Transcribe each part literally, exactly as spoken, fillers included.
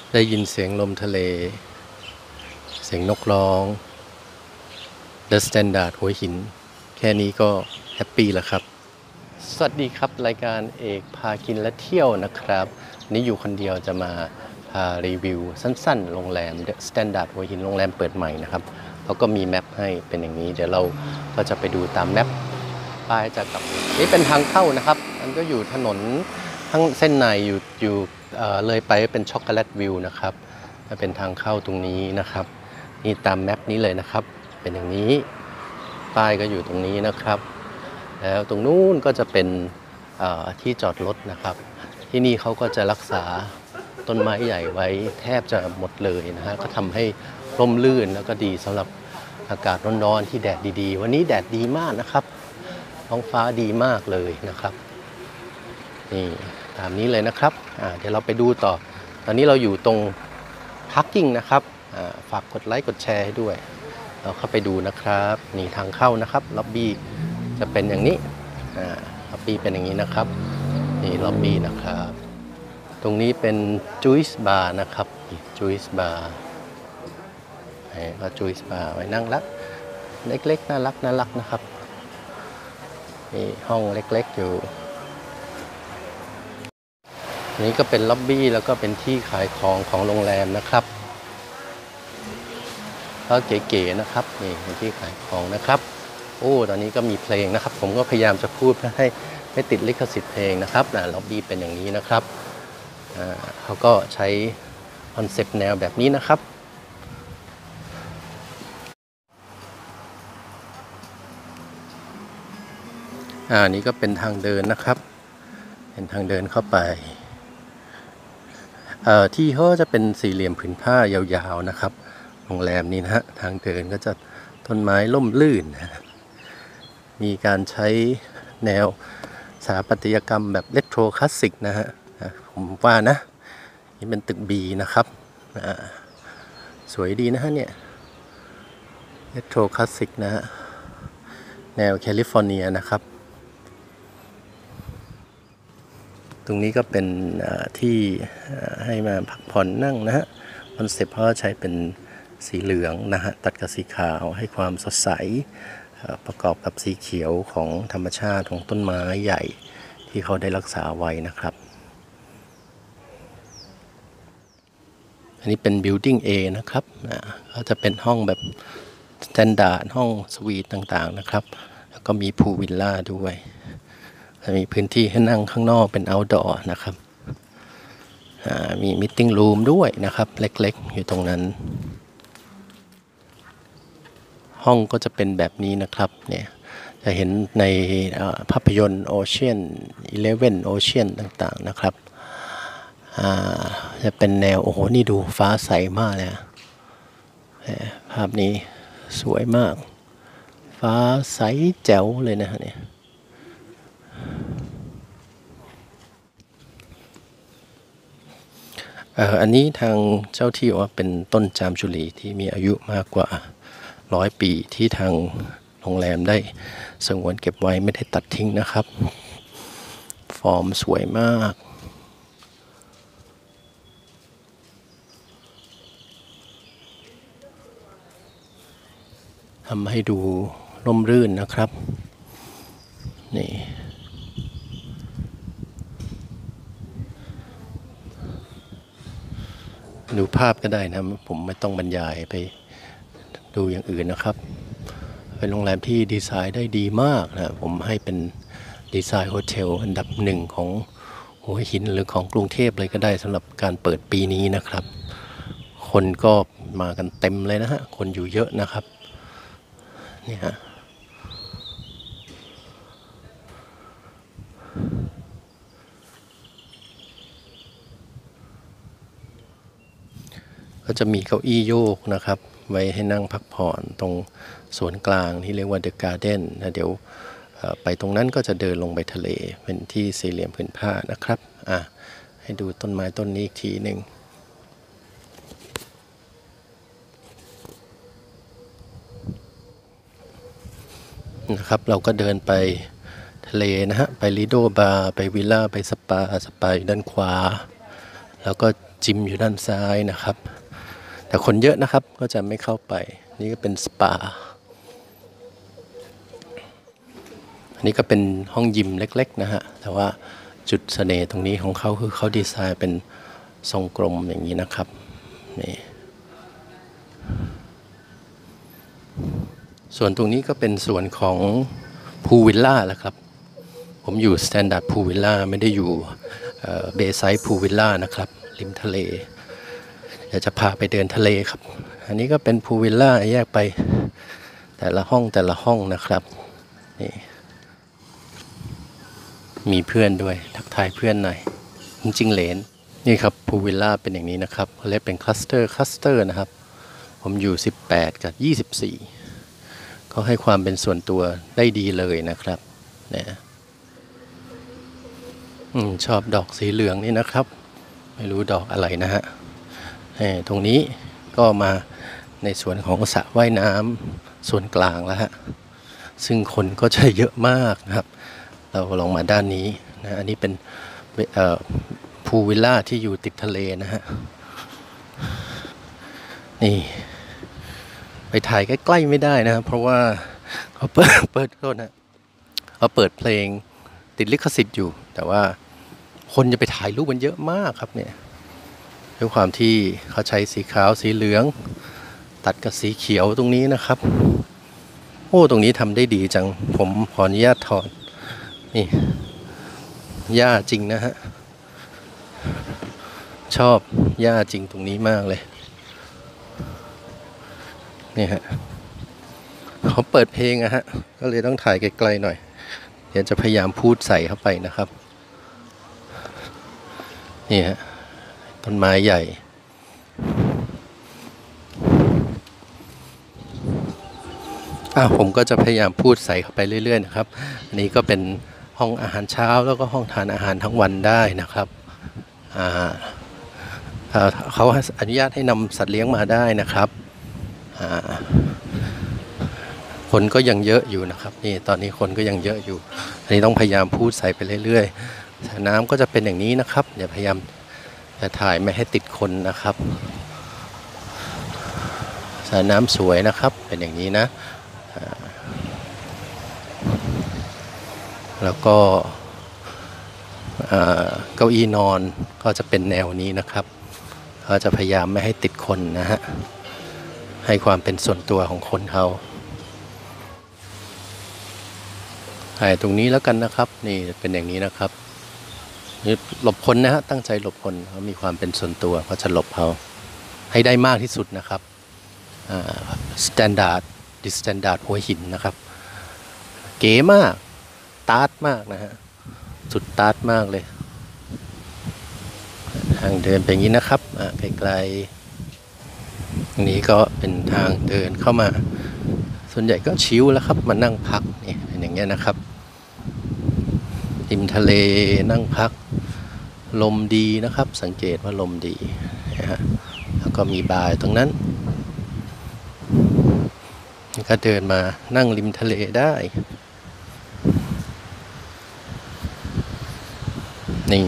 ได้ยินเสียงลมทะเลเสียงนกร้อง The Standard หัวหินแค่นี้ก็แฮปปี้แล้วครับสวัสดีครับรายการเอกพากินและเที่ยวนะครับนี่อยู่คนเดียวจะมาพารีวิวสั้นๆโรงแรม The Standard หัวหินโรงแรมเปิดใหม่นะครับเขาก็มีแมปให้เป็นอย่างนี้เดี๋ยวเราก็จะไปดูตามแมปป้ายจะกลับนี่เป็นทางเข้านะครับมันก็อยู่ถนนทั้งเส้นในอยู่อยู่เอ่อเลยไปเป็นช็อกโกแลตวิวนะครับจะเป็นทางเข้าตรงนี้นะครับนี่ตามแมปนี้เลยนะครับเป็นอย่างนี้ป้ายก็อยู่ตรงนี้นะครับแล้วตรงนู้นก็จะเป็นที่จอดรถนะครับที่นี่เขาก็จะรักษาต้นไม้ใหญ่ไว้แทบจะหมดเลยนะฮะก็ทำให้ร่มรื่นแล้วก็ดีสำหรับอากาศร้อนๆที่แดดดีๆวันนี้แดดดีมากนะครับท้องฟ้าดีมากเลยนะครับนี่ตามนี้เลยนะครับเดี๋ยวเราไปดูต่อตอนนี้เราอยู่ตรงพักกิ้งนะครับฝากกดไลค์กดแชร์ให้ด้วยเราเข้าไปดูนะครับนี่ทางเข้านะครับล็อบบี้จะเป็นอย่างนี้ล็อบบี้เป็นอย่างนี้นะครับนี่ล็อบบี้นะครับตรงนี้เป็นจูสบาร์นะครับจูสบาร์ก็จูสบาร์ไว้นั่งรักเล็กๆน่ารักน่ารักนะครับนี่ห้องเล็กๆอยู่นี่ก็เป็นล็อบบี้แล้วก็เป็นที่ขายของของโรงแรมนะครับก็เก๋ๆนะครับนี่เป็นที่ขายของนะครับโอ้ตอนนี้ก็มีเพลงนะครับผมก็พยายามจะพูดให้ไม่ติดลิขสิทธิ์เพลงนะครับนะล็อบบี้เป็นอย่างนี้นะครับอ่าเขาก็ใช้คอนเซปต์แนวแบบนี้นะครับอ่านี่ก็เป็นทางเดินนะครับเป็นทางเดินเข้าไปเอ่อที่เขาจะเป็นสี่เหลี่ยมผืนผ้ายาวๆนะครับโรงแรมนี้นะฮะทางเดินก็จะต้นไม้ร่มรื่นนะมีการใช้แนวสถาปัตยกรรมแบบเรโทรคลาสสิกนะฮะผมว่านะนี่เป็นตึก B นะครับสวยดีนะฮะเนี่ยเรโทรคลาสสิกนะฮะแนวแคลิฟอร์เนียนะครับตรงนี้ก็เป็นที่ให้มาพักผ่อนนั่งนะฮะคอนเซ็ปต์เขาใช้เป็นสีเหลืองนะฮะตัดกับสีขาวให้ความสดใสประกอบกับสีเขียวของธรรมชาติของต้นไม้ใหญ่ที่เขาได้รักษาไว้นะครับอันนี้เป็น Building A นะครับก็จะเป็นห้องแบบ Standard ห้องสวีทต่างๆนะครับแล้วก็มีพูลวิลล่าด้วยมีพื้นที่ให้นั่งข้างนอกเป็น outdoor นะครับมี meeting room ด้วยนะครับเล็กๆอยู่ตรงนั้นห้องก็จะเป็นแบบนี้นะครับเนี่ยจะเห็นในภาพยนตร์ Ocean สิบเอ็ด Ocean ต่างๆนะครับจะเป็นแนวโอ้โหนี่ดูฟ้าใสมากเลยภาพนี้สวยมากฟ้าใสแจ๋วเลยนะเนี่ยอันนี้ทางเจ้าที่ว่าเป็นต้นจามจุลีที่มีอายุมากกว่าร้อยปีที่ทางโรงแรมได้สงวนเก็บไว้ไม่ได้ตัดทิ้งนะครับฟอร์มสวยมากทำให้ดูร่มรื่นนะครับนี่ดูภาพก็ได้นะผมไม่ต้องบรรยายไปดูอย่างอื่นนะครับเป็นโรงแรมที่ดีไซน์ได้ดีมากนะผมให้เป็นดีไซน์โฮเทลอันดับหนึ่งของหัวหินหรือของกรุงเทพเลยก็ได้สำหรับการเปิดปีนี้นะครับคนก็มากันเต็มเลยนะฮะคนอยู่เยอะนะครับนี่ฮะก็จะมีเก้าอี้โยกนะครับไว้ให้นั่งพักผ่อนตรงสวนกลางที่เรียกว่าเดอะการ์เด้นนะเดี๋ยวไปตรงนั้นก็จะเดินลงไปทะเลเป็นที่สี่เหลี่ยมผืนผ้านะครับอ่ะให้ดูต้นไม้ต้นนี้อีกทีหนึ่งนะครับเราก็เดินไปทะเลนะฮะไปลิโดบาร์ไปวิลล่าไปสปาสปาด้านขวาแล้วก็จิมอยู่ด้านซ้ายนะครับแต่คนเยอะนะครับก็จะไม่เข้าไปนี่ก็เป็นสปาอันนี้ก็เป็นห้องยิมเล็กๆนะฮะแต่ว่าจุดเสน่ห์ตรงนี้ของเขาคือเขาดีไซน์เป็นทรงกลมอย่างนี้นะครับนี่ส่วนตรงนี้ก็เป็นส่วนของพูลวิลล่าแหละครับผมอยู่สแตนดาร์ดพูลวิลล่าไม่ได้อยู่เบย์ไซด์พูลวิลล่านะครับริมทะเลเดี๋ยวจะพาไปเดินทะเลครับอันนี้ก็เป็นพูลวิลล่าแยกไปแต่ละห้องแต่ละห้องนะครับนี่มีเพื่อนด้วยทักทายเพื่อนหน่อยจริงๆเหลนนี่ครับพูลวิลล่าเป็นอย่างนี้นะครับเขาเรียกเป็นคลัสเตอร์คลัสเตอร์นะครับผมอยู่สิบแปดกับยี่สิบสี่เขาให้ความเป็นส่วนตัวได้ดีเลยนะครับเนี่ยชอบดอกสีเหลืองนี่นะครับไม่รู้ดอกอะไรนะฮะตรงนี้ก็มาในส่วนของสระว่ายน้ำส่วนกลางแล้วฮะซึ่งคนก็จะเยอะมากนะครับเราลองมาด้านนี้นะอันนี้เป็นพูลวิลล่าที่อยู่ติดทะเลนะฮะนี่ไปถ่ายใกล้ๆไม่ได้นะครับเพราะว่าเขาเปิดเปิดโทษนะเขาเปิดเพลงติดลิขสิทธิ์อยู่แต่ว่าคนจะไปถ่ายรูปมันเยอะมากครับเนี่ยด้วยความที่เขาใช้สีขาวสีเหลืองตัดกับสีเขียวตรงนี้นะครับโอ้ตรงนี้ทำได้ดีจังผมขออนุญาตถอดนี่หญ้าจริงนะฮะชอบหญ้าจริงตรงนี้มากเลยนี่ฮะเขาเปิดเพลงอะฮะก็เลยต้องถ่ายไกลๆหน่อยเดี๋ยวจะพยายามพูดใส่เข้าไปนะครับนี่ฮะต้นไม้ใหญ่อ่ะผมก็จะพยายามพูดใส่เข้าไปเรื่อยๆนะครับอันนี้ก็เป็นห้องอาหารเช้าแล้วก็ห้องทานอาหารทั้งวันได้นะครับอ่าเขาอนุญาตให้นำสัตว์เลี้ยงมาได้นะครับอ่าคนก็ยังเยอะอยู่นะครับนี่ตอนนี้คนก็ยังเยอะอยู่อันนี้ต้องพยายามพูดใส่ไปเรื่อยๆสระน้ำก็จะเป็นอย่างนี้นะครับอย่าพยายามจะถ่ายไม่ให้ติดคนนะครับสระน้ำสวยนะครับเป็นอย่างนี้นะแล้วก็เก้าอี้นอนก็จะเป็นแนวนี้นะครับเขาจะพยายามไม่ให้ติดคนนะฮะให้ความเป็นส่วนตัวของคนเขาถ่ายตรงนี้แล้วกันนะครับนี่เป็นอย่างนี้นะครับนี่หลบคนนะฮะตั้งใจหลบคนเขามีความเป็นส่วนตัวเขาจะหลบเขาให้ได้มากที่สุดนะครับสแตนดาร์ดดิสแตนดาร์ดหัวหินนะครับเก๋มากตาร์ทมากนะฮะสุดตาร์ทมากเลยทางเดินเป็นอย่างนี้นะครับไกลๆตรงนี้ก็เป็นทางเดินเข้ามาส่วนใหญ่ก็ชิลแล้วครับมานั่งพักนี่เป็นอย่างเงี้ยนะครับริมทะเลนั่งพักลมดีนะครับสังเกตว่าลมดีนะฮะแล้วก็มีบาร์ตรงนั้นก็เดินมานั่งริมทะเลได้นี่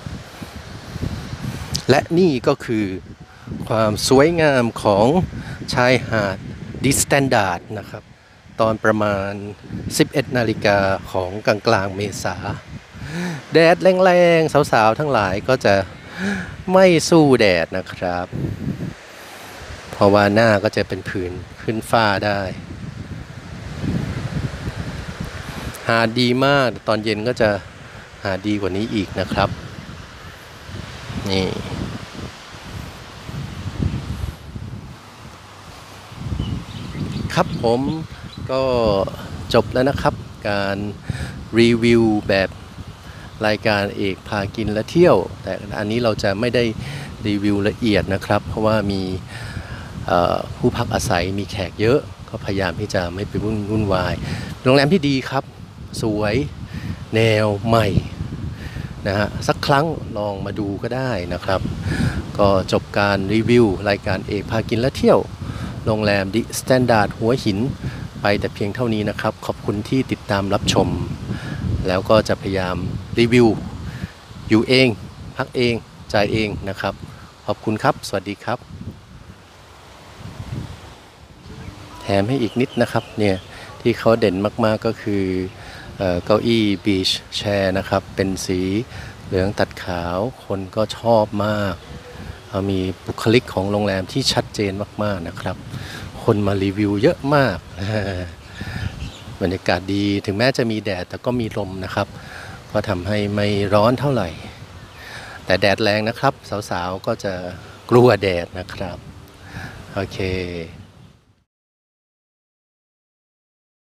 และนี่ก็คือความสวยงามของชายหาดดิสแตนดาร์ดนะครับตอนประมาณสิบเอ็ดนาฬิกาของกลางกลางเมษาแดดแรงๆสาวๆทั้งหลายก็จะไม่สู้แดดนะครับเพราะว่าหน้าก็จะเป็นผื่นขึ้นฟ้าได้หาดดีมากตอนเย็นก็จะหาดีกว่านี้อีกนะครับนี่ครับผมก็จบแล้วนะครับการรีวิวแบบรายการเอกพากินและเที่ยวแต่อันนี้เราจะไม่ได้รีวิวละเอียดนะครับเพราะว่ามีผู้พักอาศัยมีแขกเยอะก็พยายามที่จะไม่ไปวุ่นวุ่นวายโรงแรมที่ดีครับสวยแนวใหม่นะฮะสักครั้งลองมาดูก็ได้นะครับก็จบการรีวิวรายการเอกพากินและเที่ยวโรงแรมดิสแตนดาร์ดหัวหินไปแต่เพียงเท่านี้นะครับขอบคุณที่ติดตามรับชมแล้วก็จะพยายามรีวิวอยู่เองพักเองจ่ายเองนะครับขอบคุณครับสวัสดีครับแถมให้อีกนิดนะครับเนี่ยที่เขาเด่นมากๆก็คือเอ่อเก้าอี้บีชแชร์นะครับเป็นสีเหลืองตัดขาวคนก็ชอบมากเอามีบุคลิกของโรงแรมที่ชัดเจนมากๆนะครับคนมารีวิวเยอะมาก บรรยากาศดีถึงแม้จะมีแดดแต่ก็มีลมนะครับก็ทำให้ไม่ร้อนเท่าไหร่แต่แดดแรงนะครับสาวๆก็จะกลัวแดดนะครับโอเค